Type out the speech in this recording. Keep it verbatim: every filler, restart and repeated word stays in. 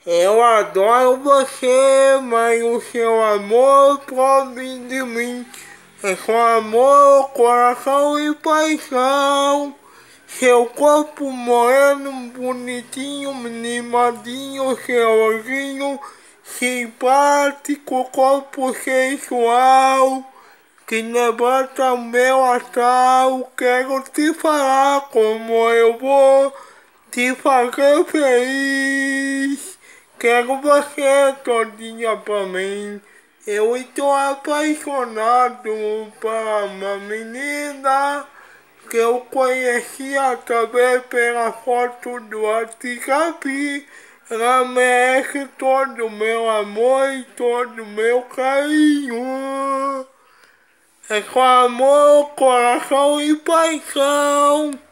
Eu adoro você, mas o seu amor provém de mim. É com amor, coração e paixão. Seu corpo moreno, bonitinho, mimadinho, seu olhinho simpático, corpo sensual, que levanta o meu astral. Quero te falar como eu vou te fazer feliz. Quero você todinha pra mim. Eu estou apaixonado por uma menina que eu conheci através pela foto do WhatsApp. Ela merece todo o meu amor e todo o meu carinho. É com amor, coração e paixão.